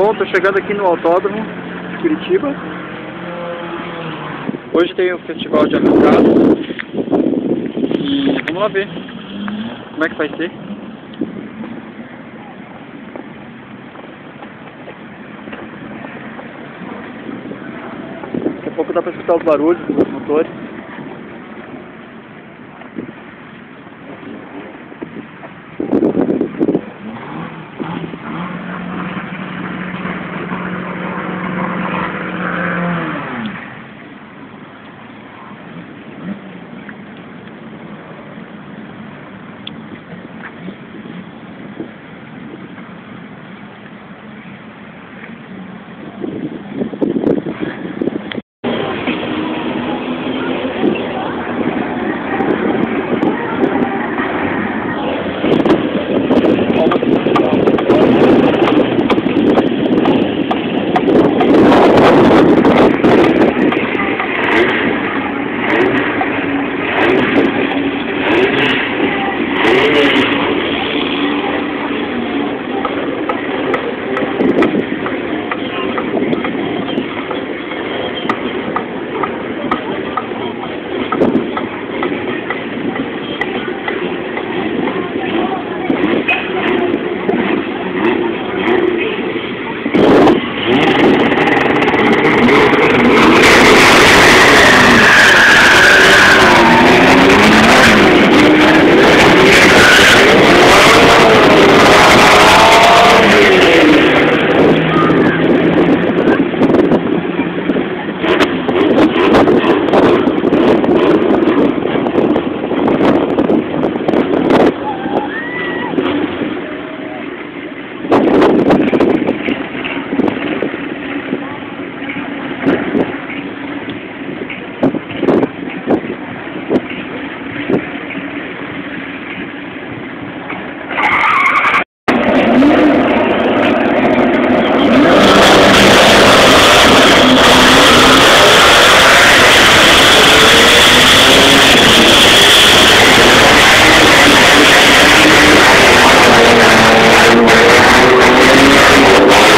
Bom, tô chegando aqui no Autódromo de Curitiba. Hoje tem o Festival de Avocados. E vamos lá ver como é que vai ser. Daqui a pouco dá pra escutar os barulhos dos motores.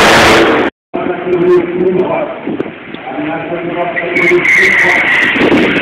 I'm not going to